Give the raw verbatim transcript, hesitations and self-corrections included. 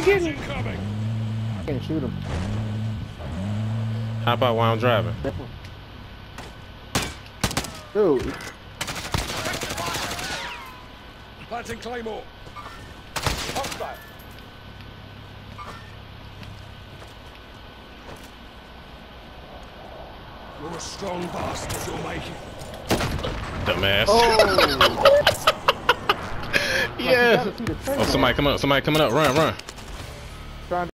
get him. I can't shoot him. How about while I'm driving? Dude. Planting Claymore. Hostile. You're a strong bastard, you're making. Dumbass. Oh. Yeah. Oh, somebody coming up. Somebody coming up. Run, run.